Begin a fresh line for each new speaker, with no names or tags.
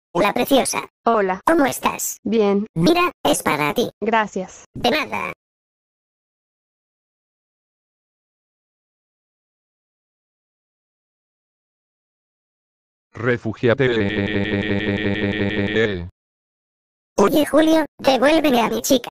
Hola preciosa,
Hola.
¿cómo estás?
Bien.
Mira, es para ti.
Gracias.
De nada.
Refúgiate.
Oye Julio, devuélveme a mi chica.